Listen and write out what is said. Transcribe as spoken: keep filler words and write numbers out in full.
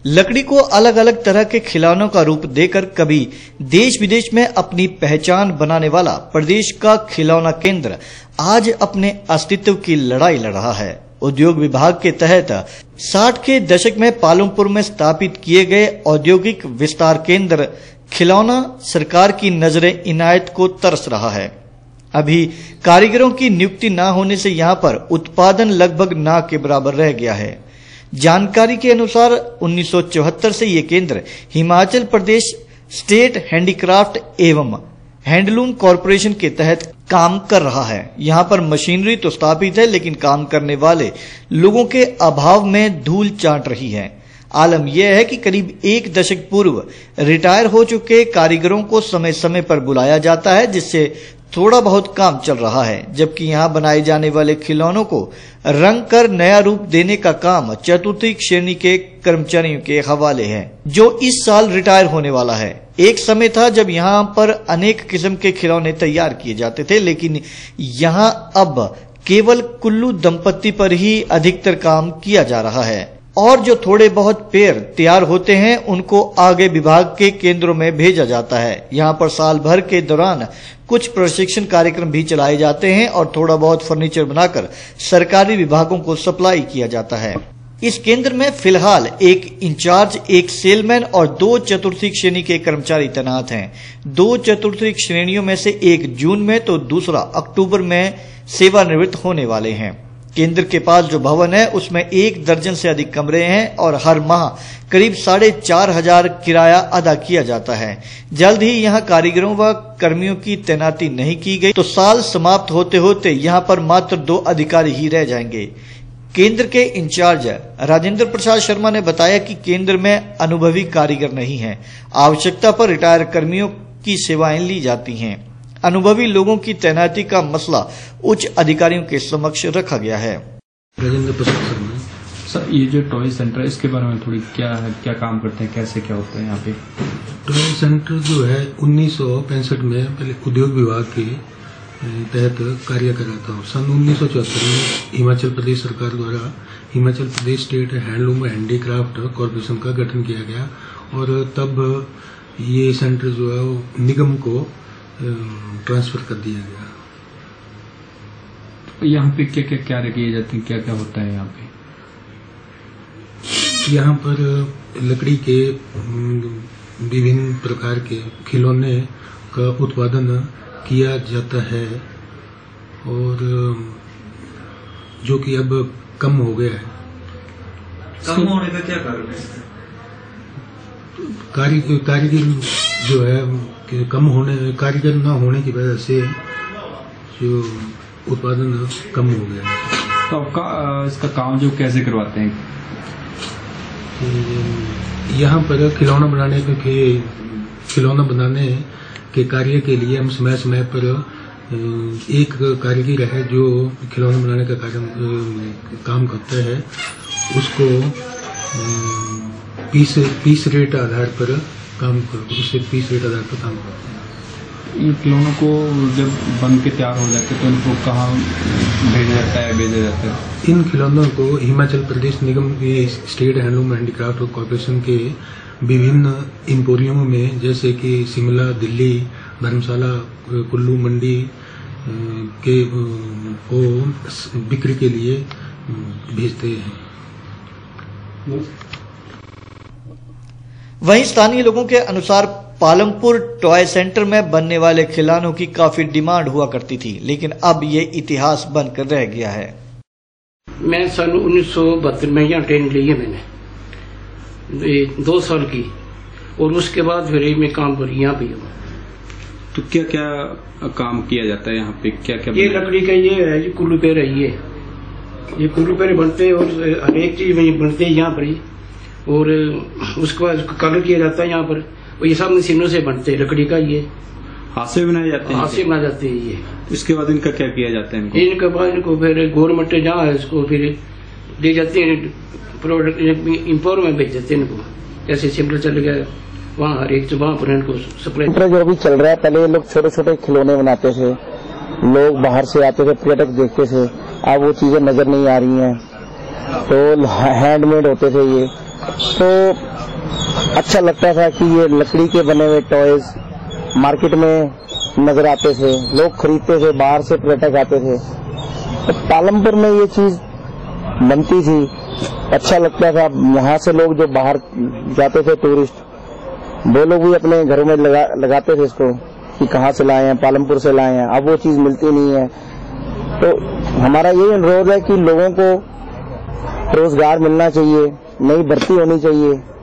लकड़ी को अलग अलग तरह के खिलौनों का रूप देकर कभी देश विदेश में अपनी पहचान बनाने वाला प्रदेश का खिलौना केंद्र आज अपने अस्तित्व की लड़ाई लड़ रहा है। उद्योग विभाग के तहत साठ के दशक में पालमपुर में स्थापित किए गए औद्योगिक विस्तार केंद्र खिलौना सरकार की नजरे इनायत को तरस रहा है। अभी कारीगरों की नियुक्ति न होने से यहाँ पर उत्पादन लगभग ना के बराबर रह गया है। जानकारी के अनुसार उन्नीस सौ चौहत्तर से ये केंद्र हिमाचल प्रदेश स्टेट हैंडीक्राफ्ट एवं हैंडलूम कॉरपोरेशन के तहत काम कर रहा है। यहाँ पर मशीनरी तो स्थापित है, लेकिन काम करने वाले लोगों के अभाव में धूल चाट रही है। आलम यह है कि करीब एक दशक पूर्व रिटायर हो चुके कारीगरों को समय समय पर बुलाया जाता है, जिससे थोड़ा बहुत काम चल रहा है, जबकि यहाँ बनाए जाने वाले खिलौनों को रंग कर नया रूप देने का काम चतुर्थी श्रेणी के कर्मचारियों के हवाले है, जो इस साल रिटायर होने वाला है। एक समय था जब यहाँ पर अनेक किस्म के खिलौने तैयार किए जाते थे, लेकिन यहाँ अब केवल कुल्लू दंपत्ति पर ही अधिकतर काम किया जा रहा है और जो थोड़े बहुत पेड़ तैयार होते हैं उनको आगे विभाग के केंद्रों में भेजा जाता है। यहाँ पर साल भर के दौरान कुछ प्रशिक्षण कार्यक्रम भी चलाए जाते हैं और थोड़ा बहुत फर्नीचर बनाकर सरकारी विभागों को सप्लाई किया जाता है। इस केंद्र में फिलहाल एक इंचार्ज, एक सेलमैन और दो चतुर्थी श्रेणी के कर्मचारी तैनात हैं। दो चतुर्थी श्रेणियों में से एक जून में तो दूसरा अक्टूबर में सेवानिवृत्त होने वाले हैं। केंद्र के पास जो भवन है उसमें एक दर्जन से अधिक कमरे हैं और हर माह करीब साढ़े चार हजार किराया अदा किया जाता है। जल्द ही यहाँ कारीगरों व कर्मियों की तैनाती नहीं की गई तो साल समाप्त होते होते यहाँ पर मात्र दो अधिकारी ही रह जाएंगे। केंद्र के इंचार्ज राजेंद्र प्रसाद शर्मा ने बताया कि केंद्र में अनुभवी कारीगर नहीं है। आवश्यकता पर रिटायर कर्मियों की सेवाएं ली जाती हैं। अनुभवी लोगों की तैनाती का मसला उच्च अधिकारियों के समक्ष रखा गया है। राजेंद्र प्रसाद शर्मा सर, ये जो टॉय सेंटर है इसके बारे में थोड़ी क्या है, क्या काम करते हैं, कैसे क्या होता है यहाँ पे? टॉय सेंटर जो है उन्नीस सौ पैंसठ में पहले उद्योग विभाग के तहत कार्य करा था। सन उन्नीस सौ चौहत्तर में हिमाचल प्रदेश सरकार द्वारा Himachal Pradesh state handloom handicraft corporation का गठन किया गया और तब ये सेंटर जो है वो निगम को ट्रांसफर कर दिया गया। यहाँ पे क्या क्या कार्य किए जाते हैं, क्या क्या होता है यहाँ पे? यहाँ पर लकड़ी के विभिन्न प्रकार के खिलौने का उत्पादन किया जाता है और जो कि अब कम हो गया है। कम होने का क्या कारण है? कारीगर कारीगर जो है कि कम होने कारीगर न होने की वजह से जो उत्पादन कम हो गया है। तो का, इसका काम जो कैसे करवाते हैं? यहाँ पर खिलौना बनाने के खिलौना बनाने के कार्य के लिए हम समय समय पर एक कारीगर है जो खिलौना बनाने का कार्य काम करता है, उसको पीस पीस रेट आधार पर काम कर उससे पीस रेट आधार पर काम करते हैं। इन खिलौनों को जब बन के तैयार हो जाते हैं तो इनको कहाँ भेजा जाता है भेजा जाता है? इन खिलौनों को हिमाचल प्रदेश निगम के स्टेट हैंडलूम हैंडीक्राफ्ट कॉरपोरेशन के विभिन्न एम्पोरियमों में, जैसे कि शिमला, दिल्ली, धर्मशाला, कुल्लू, मंडी के को बिक्री के लिए भेजते हैं। वहीं स्थानीय लोगों के अनुसार पालमपुर टॉय सेंटर में बनने वाले खिलौनों की काफी डिमांड हुआ करती थी, लेकिन अब ये इतिहास बनकर रह गया है। मैं सन उन्नीस सौ बहत्तर में यहाँ ट्रेनिंग ली है मैंने, दो साल की, और उसके बाद फिर मैं काम पर यहाँ पे हूँ। तो क्या क्या काम किया जाता है यहाँ पे, क्या क्या? ये लकड़ी का ये है, ये कुल्लू पेड़ है, ये ये कुल्लू पेड़ बनते हैं और हर एक चीज में बनते हैं यहाँ पर ही, और उसके बाद कलर किया जाता है यहाँ पर। और ये सब मशीनों से बनते हैं, लकड़ी का ये हाथ से बनाए जाते हैं। हाथ से बना जाते हैं ये। इसके बाद इनका क्या किया जाता है? इनके बाद इनको फिर गवर्नमेंट जहाँ है इसको फिर ले जाते हैं, प्रोडक्ट इम्पोर्ट में भेज देते हैं इनको। जैसे शिमला चल गया, वहाँ हर एक वहाँ पर इनको सप्लाई। जो अभी चल रहा है, पहले लोग छोटे छोटे खिलौने बनाते थे, लोग बाहर से आते थे, पर्यटक देखते थे, अब वो चीजें नजर नहीं आ रही हैं। तो हैंडमेड होते थे ये, तो अच्छा लगता था कि ये लकड़ी के बने हुए टॉयज मार्केट में नजर आते थे, लोग खरीदते थे, बाहर से पर्यटक आते थे। तो पालमपुर में ये चीज बनती थी, अच्छा लगता था। यहाँ से लोग जो बाहर जाते थे टूरिस्ट, वो लोग भी अपने घरों में लगा, लगाते थे इसको कि कहाँ से लाए हैं, पालमपुर से लाए हैं। अब वो चीज मिलती नहीं है। तो हमारा यही अनुरोध है कि लोगों को रोजगार मिलना चाहिए, नई भर्ती होनी चाहिए।